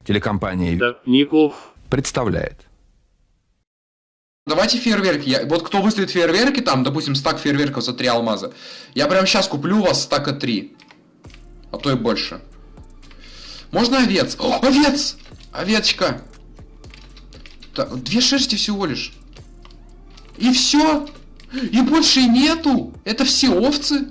Телекомпания Ников представляет. Давайте фейерверки. Вот кто выставит фейерверки, там, допустим, стак фейерверков за 3 алмаза. Я прямо сейчас куплю у вас стака 3. А то и больше. Можно овец? О, овец! Овечка! Так, 2 шерсти всего лишь. И все? И больше и нету? Это все овцы?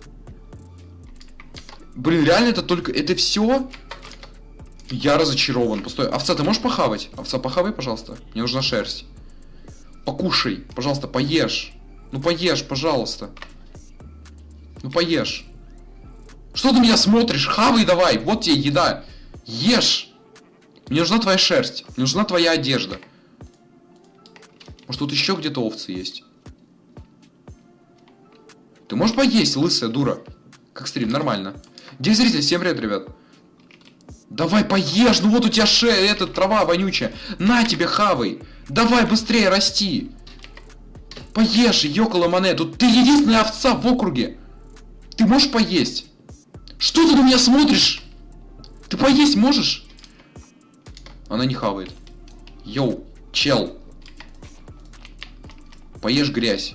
Блин, реально это только... Это все? Я разочарован. Постой, овца, ты можешь похавать? Овца, похавай, пожалуйста. Мне нужна шерсть. Покушай, пожалуйста, поешь. Ну поешь, пожалуйста. Ну поешь. Что ты меня смотришь? Хавай давай, вот тебе еда. Ешь. Мне нужна твоя шерсть. Мне нужна твоя одежда. Может тут еще где-то овцы есть? Ты можешь поесть, лысая дура? Как стрим, нормально. Где зрители? Всем привет, ребят. Давай поешь, ну вот у тебя шея, эта трава вонючая. На тебе, хавай. Давай быстрее расти. Поешь, ёкала монету. Ты единственная овца в округе. Ты можешь поесть? Что ты на меня смотришь? Ты поесть можешь? Она не хавает. Йоу, чел. Поешь грязь.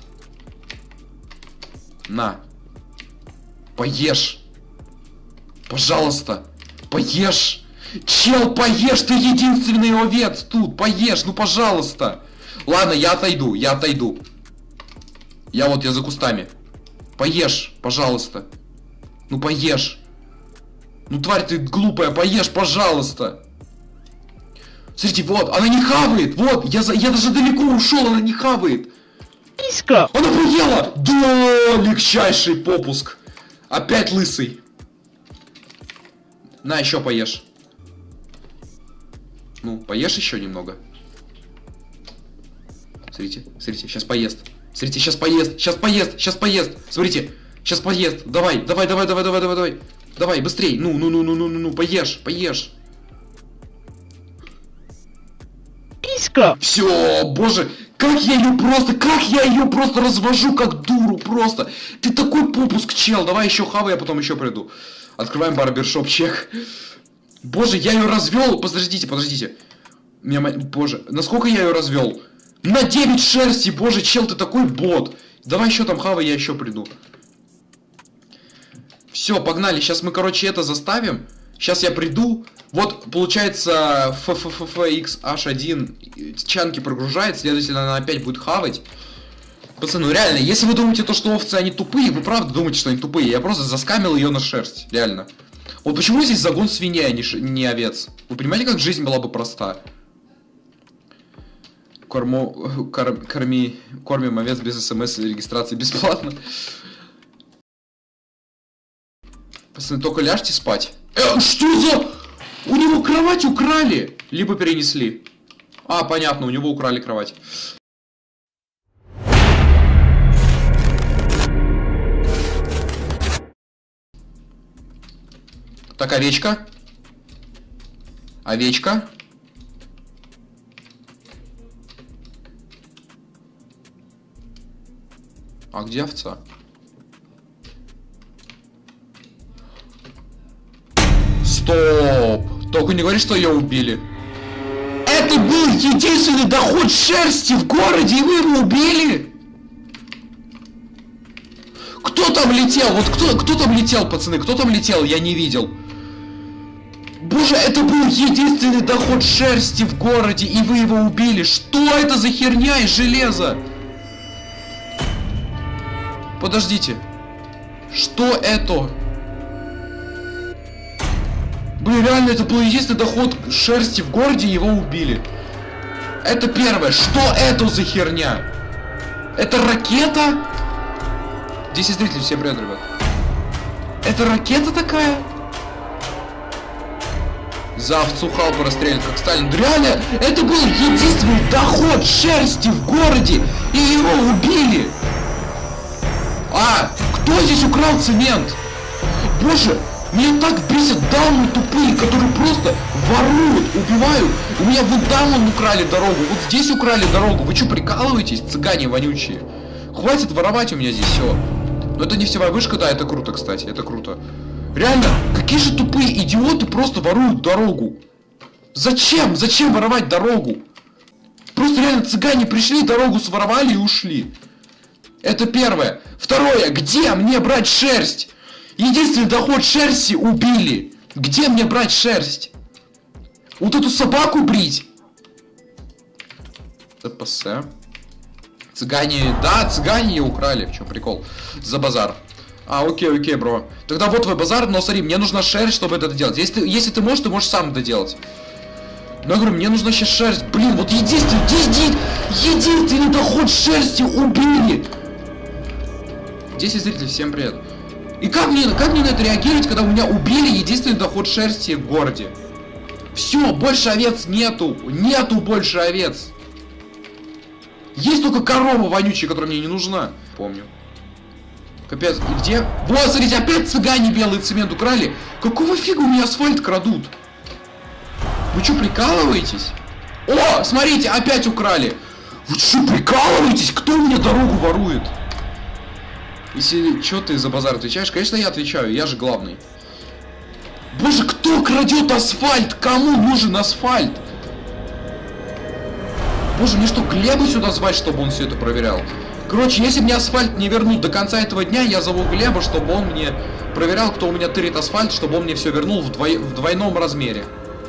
На. Поешь. Пожалуйста. Поешь. Чел, поешь, ты единственный овец тут. Поешь, ну пожалуйста. Ладно, я отойду, я отойду. Я за кустами. Поешь, пожалуйста. Ну поешь. Ну тварь ты глупая, поешь, пожалуйста. Смотрите, вот, она не хавает. Вот, я даже далеко ушел, она не хавает. Писька! Она поела! Да, легчайший попуск. Опять лысый. На, еще поешь. Ну, поешь еще немного. Смотрите, смотрите, сейчас поест. Смотрите, сейчас поест, сейчас поест, сейчас поест. Смотрите, сейчас поест. Давай, давай, давай, давай, давай, давай, давай. Давай, быстрей. Ну, поешь, поешь. Писька! Все, боже, как я ее просто развожу, как дуру, просто. Ты такой попуск, чел. Давай еще хавай, я потом еще приду. Открываем барбершоп, чек. Боже, я ее развел. Подождите, подождите. Боже, насколько я ее развел? На 9 шерсти, боже, чел, ты такой бот. Давай еще там хавай, я еще приду. Все, погнали. Сейчас мы, короче, это заставим. Сейчас я приду. Вот, получается, FFFXH1 чанки прогружает, следовательно, она опять будет хавать. Пацаны, ну реально, если вы думаете, что овцы, они тупые, вы правда думаете, что они тупые. Я просто заскамил ее на шерсть, реально. Вот почему здесь загон свинья, а не овец? Вы понимаете, как жизнь была бы проста? Кормим овец без смс и регистрации бесплатно. Пацаны, только ляжьте спать. Что за... У него кровать украли! Либо перенесли. А, понятно, у него украли кровать. Так, овечка. Овечка. А где овца? Стоп! Только не говори, что ее убили. Это был единственный доход шерсти в городе, и вы его убили? Кто там летел? Вот кто там летел, пацаны? Кто там летел? Я не видел. Боже, это был единственный доход шерсти в городе, и вы его убили. Что это за херня из железа? Подождите. Что это? Блин, реально, это был единственный доход шерсти в городе, и его убили. Это первое. Что это за херня? Это ракета? 10 зрителей, всем привет, ребят. Это ракета такая? За овцу Халпа расстрелян, как Сталин. Да реально, это был единственный доход шерсти в городе, и его убили. А, кто здесь украл цемент? Боже, меня так бесят дауны тупые, которые просто воруют, убивают. У меня вот даун украли дорогу, вот здесь украли дорогу. Вы что, прикалываетесь, цыгане вонючие? Хватит воровать у меня здесь все. Но это нефтевая вышка, да, это круто, кстати, это круто. Реально, какие же тупые идиоты просто воруют дорогу. Зачем? Зачем воровать дорогу? Просто реально цыгане пришли, дорогу своровали и ушли. Это первое. Второе. Где мне брать шерсть? Единственный доход шерсти убили. Где мне брать шерсть? Вот эту собаку брить? ТПС. Цыгане... Да, цыгане ее украли. В чем прикол? За базар. А, окей, бро. Тогда вот твой базар, но смотри, мне нужна шерсть, чтобы это делать. Если ты можешь сам это делать. Но я говорю, мне нужна сейчас шерсть. Блин, вот единственный доход шерсти убили. 10 зрителей, всем привет. И как мне на это реагировать, когда у меня убили единственный доход шерсти в городе? Все, больше овец нету. Нету больше овец. Есть только корова вонючая, которая мне не нужна. Помню. Капец, и где? Вот, смотрите, опять цыгане белый цемент украли. Какого фига у меня асфальт крадут? Вы что, прикалываетесь? О, смотрите, опять украли. Вы что, прикалываетесь? Кто мне дорогу ворует? Если что ты за базар отвечаешь? Конечно, я отвечаю, я же главный. Боже, кто крадет асфальт? Кому нужен асфальт? Боже, мне что, Глеба сюда звать, чтобы он все это проверял? Короче, если мне асфальт не вернут до конца этого дня, я зову Глеба, чтобы он мне проверял, кто у меня тырит асфальт, чтобы он мне все вернул в двойном размере.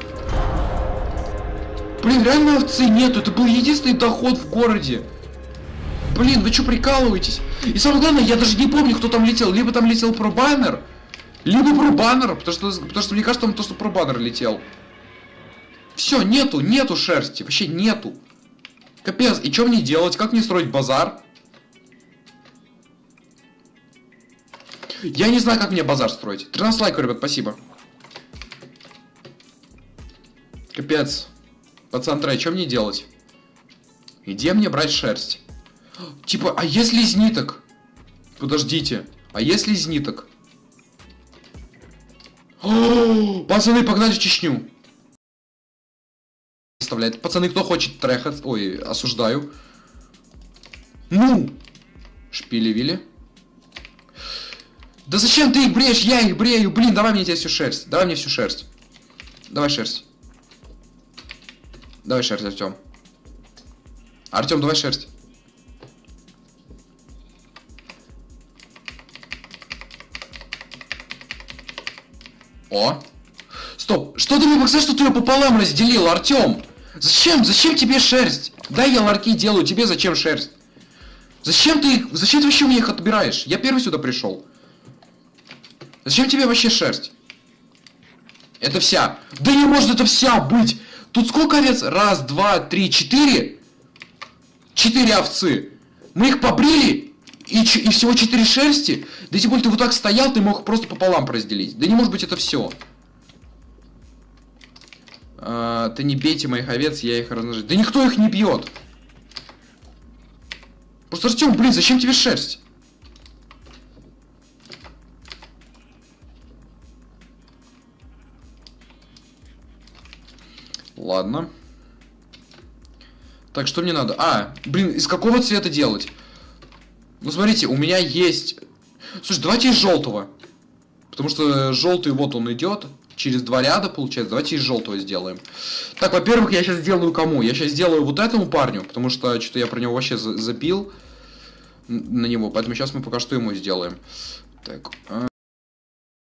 Блин, реально овцы нету, это был единственный доход в городе. Блин, вы что, прикалываетесь? И самое главное, я даже не помню, кто там летел. Либо там летел пробаннер, либо пробаннер, потому что мне кажется, там то, что пробаннер летел. Все, нету шерсти, вообще нету. Капец, и что мне делать? Как мне строить базар? Я не знаю, как мне базар строить. 13 лайков, ребят, спасибо. Капец. Пацан Трей, что мне делать? Где мне брать шерсть? Типа, а если из ниток? Подождите. А если из ниток? О, пацаны, погнали в Чечню. Представляет. Пацаны, кто хочет трехать? Ой, осуждаю. Ну! Шпили-вили. Да зачем ты их бреешь? Я их брею. Блин, давай мне тебе всю шерсть. Давай мне всю шерсть. Давай шерсть. Давай шерсть, Артем. Артем, давай шерсть. О. Стоп. Что ты мне показал, что ты ее пополам разделил, Артем? Зачем? Зачем тебе шерсть? Да, я ларьки делаю. Тебе зачем шерсть? Зачем ты вообще мне их отбираешь? Я первый сюда пришел. Зачем тебе вообще шерсть? Это вся. Да не может это вся быть. Тут сколько овец? Раз, два, три, четыре. 4 овцы. Мы их побрили. И всего 4 шерсти. Да тем более ты вот так стоял, ты мог просто пополам разделить. Да не может быть это все. Ты не бейте моих овец, я их размножу. Да никто их не бьет. Просто, Артем, блин, зачем тебе шерсть? Ладно. Так, что мне надо? А, блин, из какого цвета делать? Ну, смотрите, у меня есть... Слушай, давайте из желтого. Потому что желтый, вот он идет. Через 2 ряда, получается. Давайте из желтого сделаем. Так, во-первых, я сейчас сделаю кому? Я сейчас сделаю вот этому парню. Потому что что-то я про него вообще забил. На него. Поэтому сейчас мы пока что ему сделаем. Так,